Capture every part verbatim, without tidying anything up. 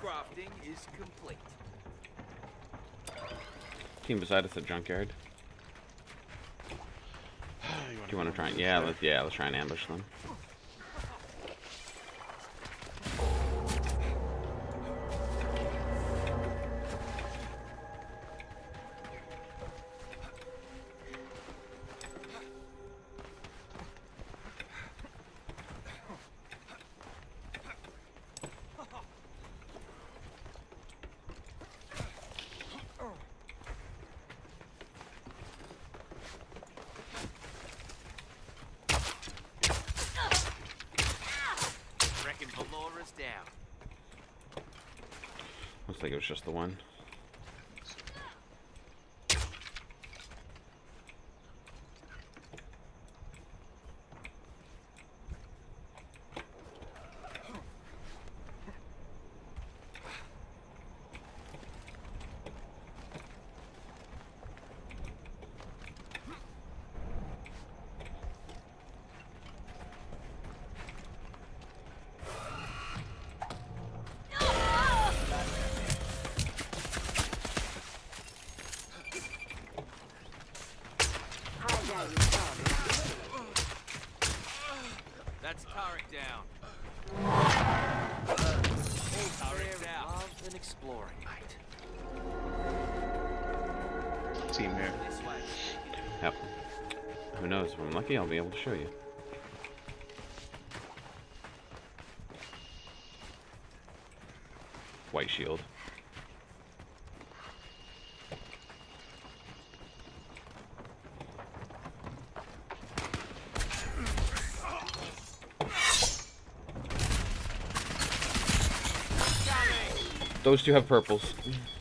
crafting is complete. Team beside us at junkyard. you Do you want to try? And, yeah, let's yeah, let's try and ambush them. Down. Looks like it was just the one. That's Tarek down. Tarek's out. Love and exploring, mate. Team here. This way. Yep. Who knows? If I'm lucky, I'll be able to show you. White shield. Those two have purples.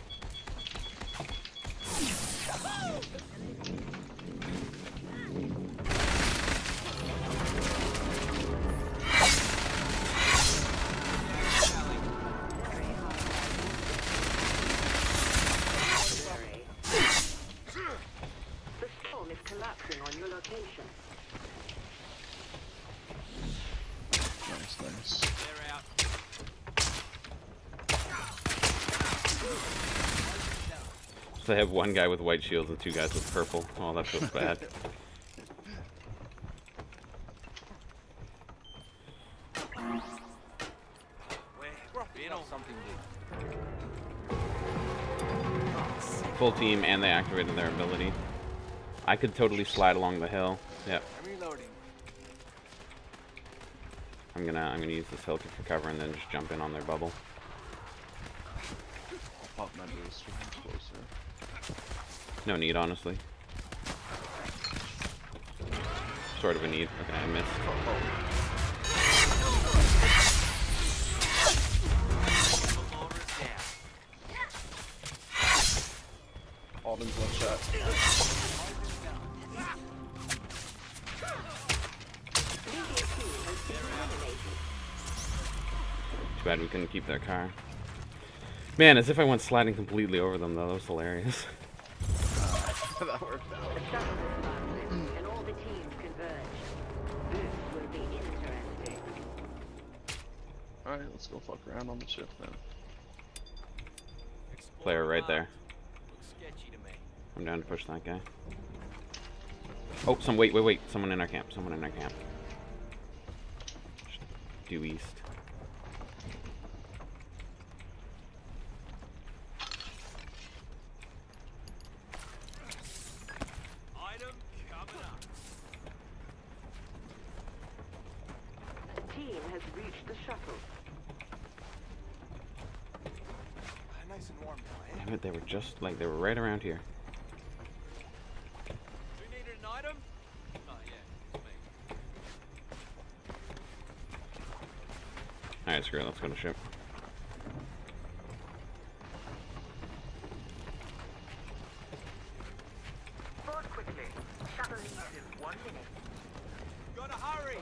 The storm is collapsing on your location. Nice, nice. They're out. So they have one guy with white shields and two guys with purple. Oh, that feels bad. We're in on something new. Full team, and they activated their ability. I could totally slide along the hill. Yep. I'm reloading. I'm gonna I'm gonna use this hill for cover and then just jump in on their bubble. I'll pop my boost when I'm closer. No need, honestly. Sort of a need. Okay, I missed. Alden's one shot. Too bad we couldn't keep their car. Man, as if I went sliding completely over them, though. That was hilarious. That worked out. And all the teams converge. This will be interesting. Alright, let's go fuck around on the ship then. Player right there. Looks sketchy to me. I'm down to push that guy. Oh, some wait, wait, wait. Someone in our camp. Someone in our camp. Due east. Item coming up. Team has reached the shuttle. Nice and warm now, eh? Damn it, they were just like they were right around here. Do you need an item? Oh yeah, it's me. Alright, screw it, let's go to ship. Board quickly. Shuttle leaves in one minute. Gotta hurry.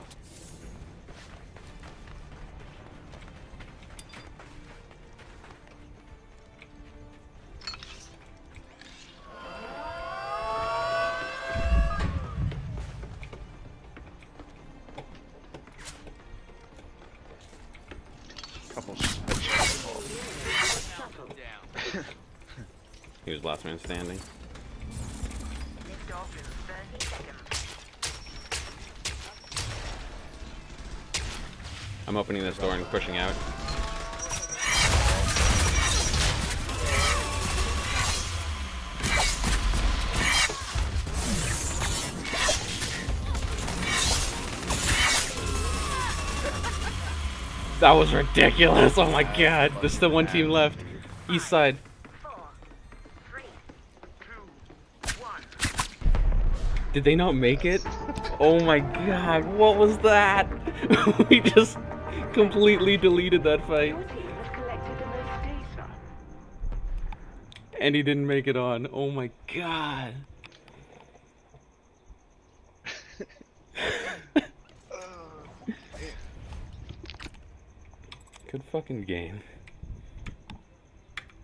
Couple headshots. battle. Down. He was last man standing. Lift off in thirty seconds. I'm opening this door and pushing out. That was ridiculous. Oh my god. There's still one team left. East side. Four, three, two, one. Did they not make it? Oh my god. What was that? We just completely deleted that fight. Your team has collected the most data. And he didn't make it on. Oh my god. Good fucking game.